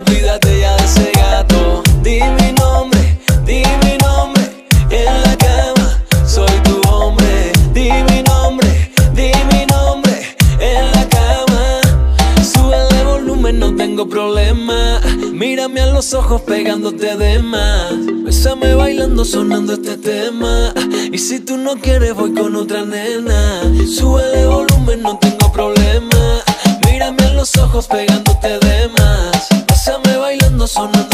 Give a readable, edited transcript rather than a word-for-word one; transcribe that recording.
olvídate ya de ese gato. Di mi nombre, en la cama soy tu hombre. Di mi nombre, en la cama. Súbele volumen, no tengo problema. Mírame a los ojos pegándote de más. Bésame bailando sonando este tema. Y si tú no quieres voy con otra nena. Súbele volumen, no tengo problema. Mírame a los ojos pegándote de más. Bésame bailando sonando